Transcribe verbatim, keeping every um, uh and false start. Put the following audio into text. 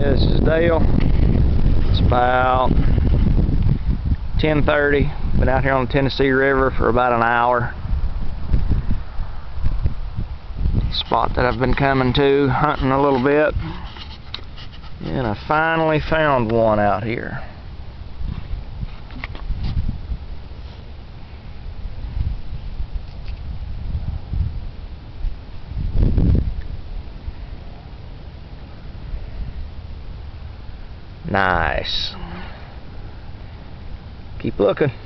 this is Dale. It's about ten thirty. Been out here on the Tennessee River for about an hour. Spot that I've been coming to, hunting a little bit. And I finally found one out here. Nice. Keep looking.